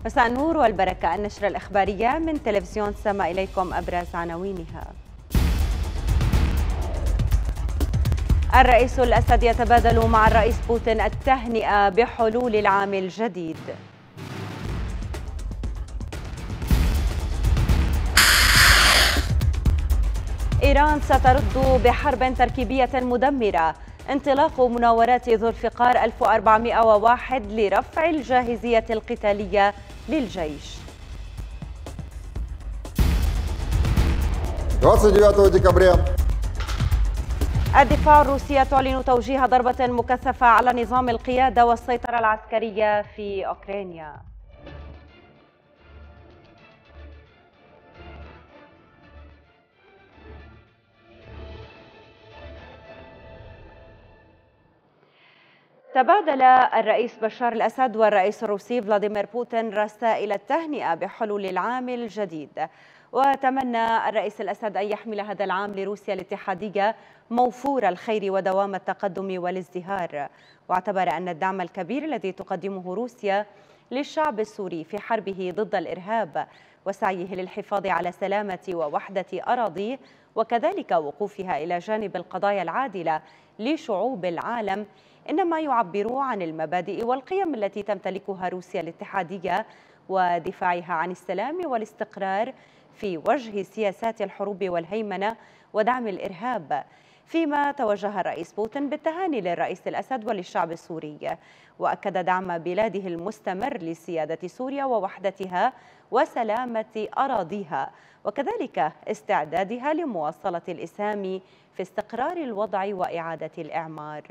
مساء النور والبركة. النشرة الإخبارية من تلفزيون سما، إليكم أبرز عناوينها. الرئيس الأسد يتبادل مع الرئيس بوتين التهنئة بحلول العام الجديد. إيران سترد بحرب تركيبية مدمرة. انطلاق مناورات ذو الفقار 1401 لرفع الجاهزية القتالية للجيش. 29 ديكابريا الدفاع الروسية تعلن توجيه ضربة مكثفة على نظام القيادة والسيطرة العسكرية في أوكرانيا. تبادل الرئيس بشار الأسد والرئيس الروسي فلاديمير بوتين رسائل التهنئة بحلول العام الجديد، وتمنى الرئيس الأسد أن يحمل هذا العام لروسيا الاتحادية موفور الخير ودوام التقدم والازدهار، واعتبر أن الدعم الكبير الذي تقدمه روسيا للشعب السوري في حربه ضد الإرهاب وسعيه للحفاظ على سلامة ووحدة أراضيه وكذلك وقوفها إلى جانب القضايا العادلة لشعوب العالم إنما يعبر عن المبادئ والقيم التي تمتلكها روسيا الاتحادية ودفاعها عن السلام والاستقرار في وجه سياسات الحروب والهيمنة ودعم الإرهاب. فيما توجه الرئيس بوتين بالتهاني للرئيس الأسد وللشعب السوري، وأكد دعم بلاده المستمر لسيادة سوريا ووحدتها وسلامة أراضيها وكذلك استعدادها لمواصلة الإسهام في استقرار الوضع وإعادة الإعمار.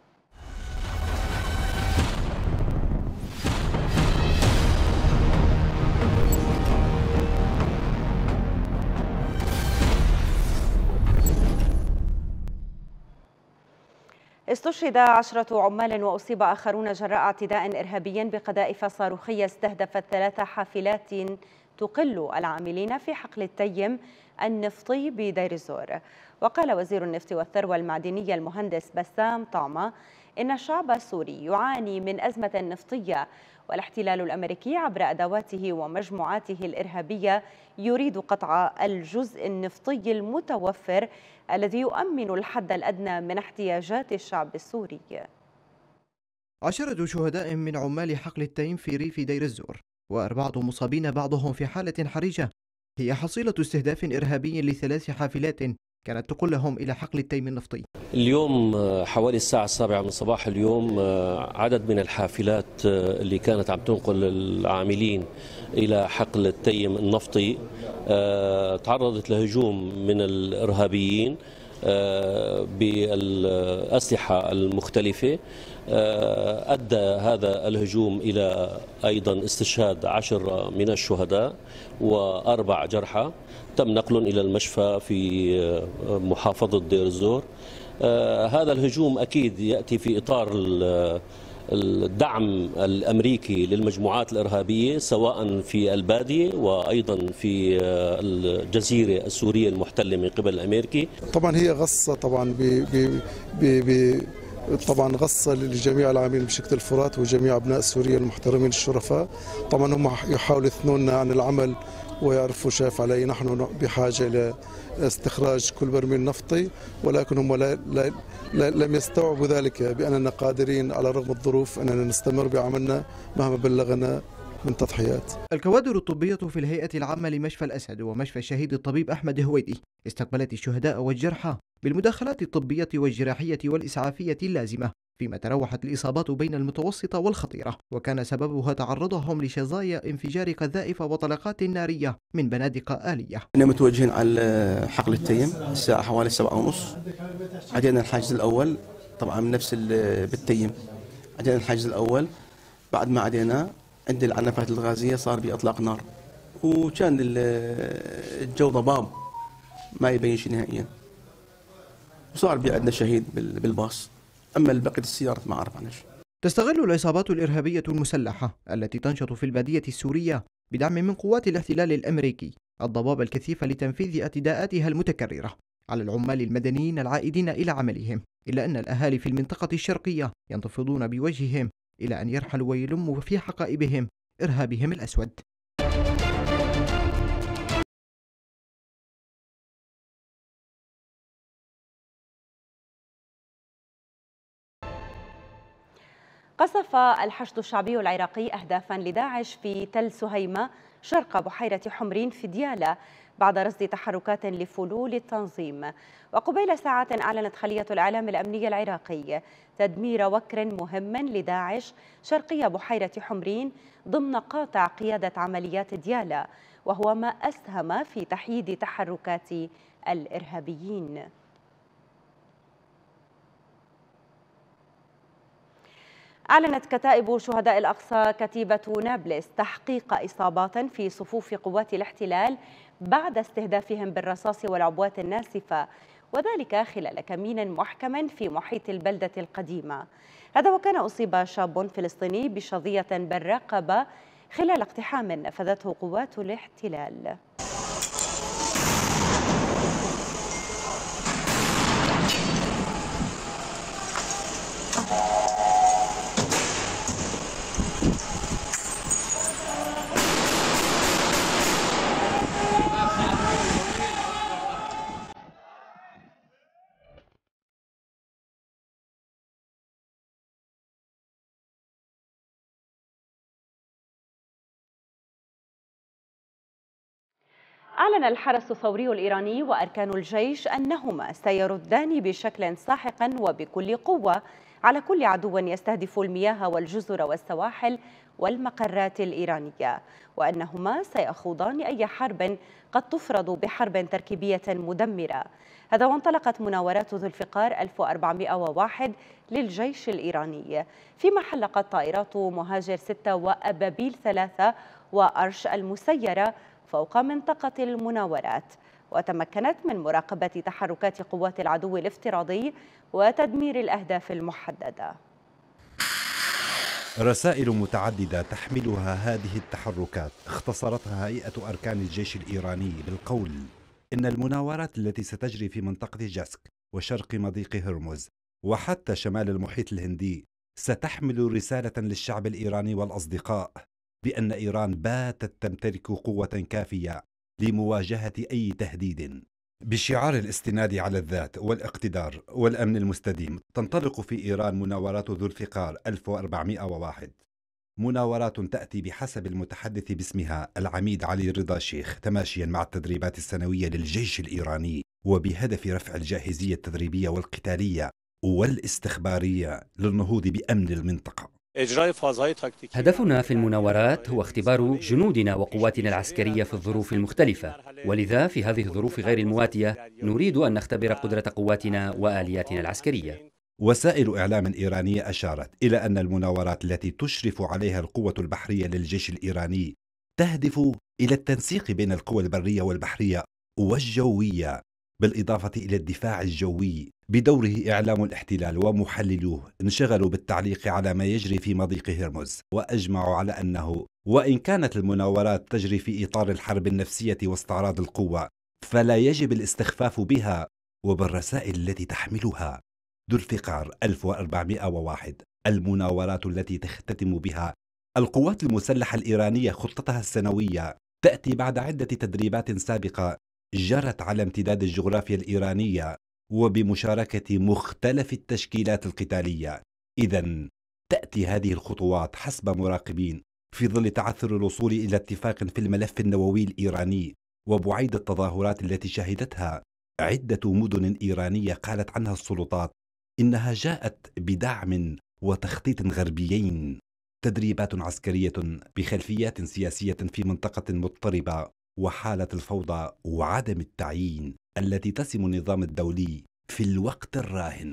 استشهد 10 عمال وأصيب آخرون جراء اعتداء إرهابي بقذائف صاروخية استهدفت 3 حافلات تقل العاملين في حقل التيم النفطي بدير الزور. وقال وزير النفط والثروة المعدنية المهندس بسام طعمة إن الشعب السوري يعاني من أزمة نفطية، والاحتلال الأمريكي عبر أدواته ومجموعاته الإرهابية يريد قطع الجزء النفطي المتوفر الذي يؤمن الحد الأدنى من احتياجات الشعب السوري. 10 شهداء من عمال حقل التيم في ريف دير الزور و4 مصابين بعضهم في حالة حرجة هي حصيلة استهداف إرهابي ل3 حافلات كانت تقلهم إلى حقل التيم النفطي. اليوم حوالي الساعة 7 من صباح اليوم عدد من الحافلات اللي كانت عم تنقل العاملين إلى حقل التيم النفطي تعرضت لهجوم من الإرهابيين بالأسلحة المختلفة. أدى هذا الهجوم إلى أيضا استشهاد 10 من الشهداء و4 جرحى تم نقلهم إلى المشفى في محافظة دير الزور. هذا الهجوم أكيد يأتي في إطار الدعم الأمريكي للمجموعات الإرهابية سواء في البادية وأيضا في الجزيرة السورية المحتلة من قبل الأمريكي. طبعا هي غصة طبعا غصة لجميع العاملين بشكل الفرات وجميع أبناء سوريا المحترمين الشرفاء. طبعا هم يحاولوا يثنونا عن العمل ويعرفوا شاف علي نحن بحاجة إلى استخراج كل برميل نفطي، ولكن هم لم يستوعبوا ذلك بأننا قادرين على رغم الظروف أننا نستمر بعملنا مهما بلغنا من تضحيات. الكوادر الطبية في الهيئة العامة لمشفى الأسد ومشفى الشهيد الطبيب أحمد هويدي استقبلت الشهداء والجرحى بالمداخلات الطبية والجراحية والإسعافية اللازمة، فيما تراوحت الإصابات بين المتوسطة والخطيرة، وكان سببها تعرضهم لشظايا انفجار قذائف وطلقات نارية من بنادق آلية. كنا متوجهين على حقل التيم الساعة حوالي 7:30. عدينا الحاجز الأول طبعا من نفس بالتيم، عدينا الحاجز الأول. بعد ما عدينا عند العنفات الغازية صار بإطلاق نار، وكان الجو ضباب ما يبين شيء نهائيا، وصار عندنا شهيد بالباص. أما البقية السيارة ما أعرف عنها. تستغل العصابات الإرهابية المسلحة التي تنشط في البادية السورية بدعم من قوات الاحتلال الأمريكي الضباب الكثيف لتنفيذ اعتداءاتها المتكررة على العمال المدنيين العائدين إلى عملهم، إلا أن الأهالي في المنطقة الشرقية ينتفضون بوجههم إلى أن يرحلوا ويلموا في حقائبهم إرهابهم الأسود. قصف الحشد الشعبي العراقي أهدافا لداعش في تل سهيمة شرق بحيرة حمرين في ديالى بعد رصد تحركات لفلول التنظيم. وقبيل ساعات أعلنت خلية الإعلام الأمني العراقي تدمير وكر مهم لداعش شرقي بحيرة حمرين ضمن قاطع قيادة عمليات ديالى، وهو ما أسهم في تحييد تحركات الإرهابيين. أعلنت كتائب شهداء الأقصى كتيبة نابلس تحقيق إصابات في صفوف قوات الاحتلال بعد استهدافهم بالرصاص والعبوات الناسفة، وذلك خلال كمين محكم في محيط البلدة القديمة. هذا وكان أصيب شاب فلسطيني بشظية بالرقبة خلال اقتحام نفذته قوات الاحتلال. أعلن الحرس الثوري الإيراني وأركان الجيش أنهما سيردان بشكل ساحق وبكل قوة على كل عدو يستهدف المياه والجزر والسواحل والمقرات الإيرانية، وأنهما سيخوضان أي حرب قد تفرض بحرب تركيبية مدمرة. هذا وانطلقت مناورات ذو الفقار 1401 للجيش الإيراني، فيما حلقت طائرات مهاجر 6 وأبابيل 3 وأرش المسيرة فوق منطقة المناورات، وتمكنت من مراقبة تحركات قوات العدو الافتراضي وتدمير الأهداف المحددة. رسائل متعددة تحملها هذه التحركات اختصرتها هيئة أركان الجيش الإيراني بالقول إن المناورات التي ستجري في منطقة جاسك وشرق مضيق هرمز وحتى شمال المحيط الهندي ستحمل رسالة للشعب الإيراني والأصدقاء بأن إيران باتت تمتلك قوة كافية لمواجهة أي تهديد. بشعار الاستناد على الذات والاقتدار والأمن المستديم تنطلق في إيران مناورات ذو الفقار 1401، مناورات تأتي بحسب المتحدث باسمها العميد علي رضا شيخ تماشيا مع التدريبات السنوية للجيش الإيراني، وبهدف رفع الجاهزية التدريبية والقتالية والاستخبارية للنهوض بأمن المنطقة. هدفنا في المناورات هو اختبار جنودنا وقواتنا العسكرية في الظروف المختلفة، ولذا في هذه الظروف غير المواتية نريد أن نختبر قدرة قواتنا وآلياتنا العسكرية. وسائل إعلام إيرانية أشارت إلى أن المناورات التي تشرف عليها القوة البحرية للجيش الإيراني تهدف إلى التنسيق بين القوى البرية والبحرية والجوية، بالإضافة إلى الدفاع الجوي. بدوره إعلام الاحتلال ومحللوه انشغلوا بالتعليق على ما يجري في مضيق هرمز، وأجمعوا على أنه وإن كانت المناورات تجري في إطار الحرب النفسية واستعراض القوة، فلا يجب الاستخفاف بها وبالرسائل التي تحملها. ذو الفقار 1401 المناورات التي تختتم بها القوات المسلحة الإيرانية خطتها السنوية تأتي بعد عدة تدريبات سابقة جرت على امتداد الجغرافيا الإيرانية وبمشاركة مختلف التشكيلات القتالية. إذن تأتي هذه الخطوات حسب مراقبين في ظل تعثر الوصول إلى اتفاق في الملف النووي الإيراني وبعيد التظاهرات التي شهدتها عدة مدن إيرانية قالت عنها السلطات إنها جاءت بدعم وتخطيط غربيين. تدريبات عسكرية بخلفيات سياسية في منطقة مضطربة وحالة الفوضى وعدم التعيين التي تسم النظام الدولي في الوقت الراهن.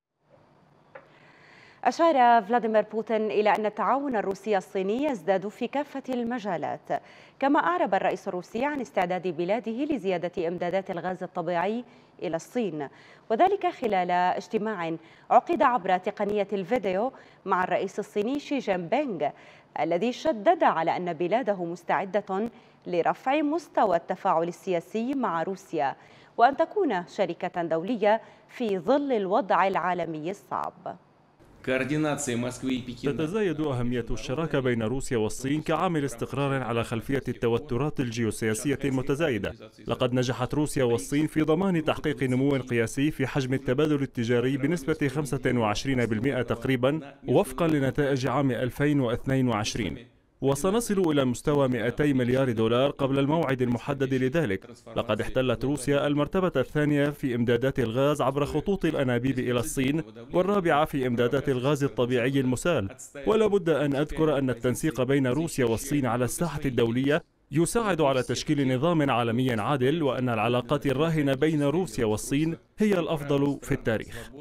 أشار فلاديمير بوتين إلى أن التعاون الروسي الصيني يزداد في كافة المجالات، كما أعرب الرئيس الروسي عن استعداد بلاده لزيادة إمدادات الغاز الطبيعي إلى الصين، وذلك خلال اجتماع عقد عبر تقنية الفيديو مع الرئيس الصيني شي جين بينغ، الذي شدد على أن بلاده مستعدة لرفع مستوى التفاعل السياسي مع روسيا وأن تكون شريكة دولية في ظل الوضع العالمي الصعب. تتزايد أهمية الشراكة بين روسيا والصين كعامل استقرار على خلفية التوترات الجيوسياسية المتزايدة. لقد نجحت روسيا والصين في ضمان تحقيق نمو قياسي في حجم التبادل التجاري بنسبة 25% تقريبا وفقا لنتائج عام 2022. وسنصل إلى مستوى 200 مليار دولار قبل الموعد المحدد لذلك. لقد احتلت روسيا المرتبة الثانية في إمدادات الغاز عبر خطوط الأنابيب إلى الصين، والرابعة في إمدادات الغاز الطبيعي المسال. ولا بد أن أذكر أن التنسيق بين روسيا والصين على الساحة الدولية يساعد على تشكيل نظام عالمي عادل، وأن العلاقات الراهنة بين روسيا والصين هي الأفضل في التاريخ.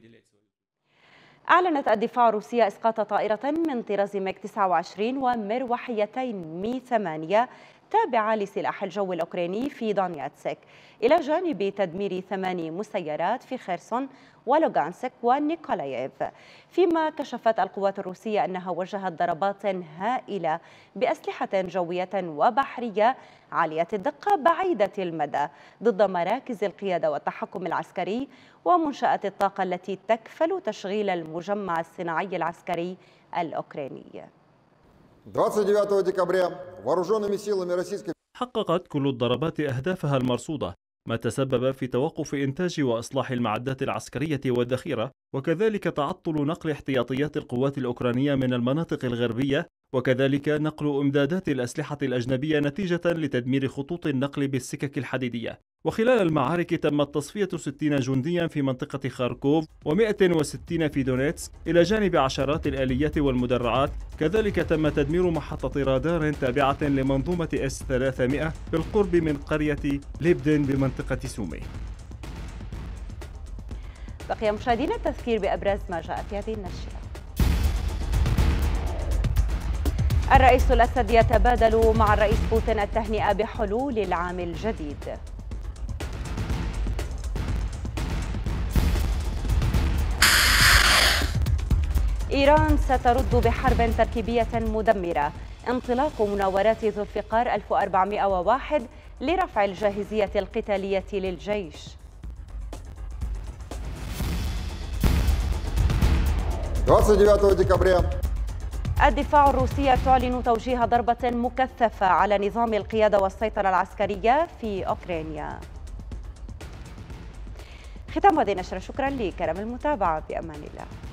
أعلنت الدفاع الروسية إسقاط طائرة من طراز ميغ 29 ومروحيتين مي 8 تابعة لسلاح الجو الأوكراني في دونيتسك، إلى جانب تدمير 8 مسيرات في خيرسون ولوغانسك ونيكولاييف. فيما كشفت القوات الروسية أنها وجهت ضربات هائلة بأسلحة جوية وبحرية عالية الدقة بعيدة المدى ضد مراكز القيادة والتحكم العسكري ومنشآت الطاقة التي تكفل تشغيل المجمع الصناعي العسكري الأوكراني. حققت كل الضربات أهدافها المرصودة، ما تسبب في توقف إنتاج وإصلاح المعدات العسكرية والذخيرة، وكذلك تعطل نقل احتياطيات القوات الأوكرانية من المناطق الغربية، وكذلك نقل إمدادات الأسلحة الأجنبية نتيجة لتدمير خطوط النقل بالسكك الحديدية. وخلال المعارك تمت تصفية 60 جنديا في منطقة خاركوف و160 في دونيتسك، إلى جانب عشرات الآليات والمدرعات. كذلك تم تدمير محطة رادار تابعة لمنظومة S-300 بالقرب من قرية ليبدن بمنطقة سومي. بقي مشاهدينا التذكير بأبرز ما جاء في هذه النشرة. الرئيس الأسد يتبادل مع الرئيس بوتين التهنئة بحلول العام الجديد. إيران سترد بحرب تركيبية مدمرة. انطلاق مناورات ذو الفقار 1401 لرفع الجاهزية القتالية للجيش. الدفاع الروسي تعلن توجيه ضربة مكثفة على نظام القيادة والسيطرة العسكرية في أوكرانيا. ختام هذه النشرة، شكرا لكرم المتابعة، بأمان الله.